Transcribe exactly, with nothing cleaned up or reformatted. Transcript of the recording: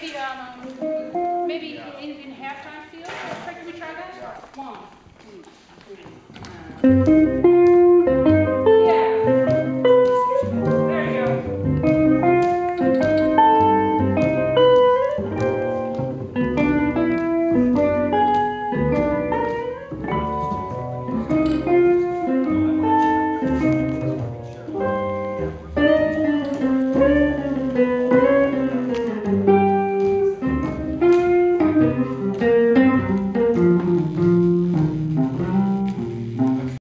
maybe um, maybe Yeah. in, in halftime feel. Can we try that? Yeah. One, two, three. Uh,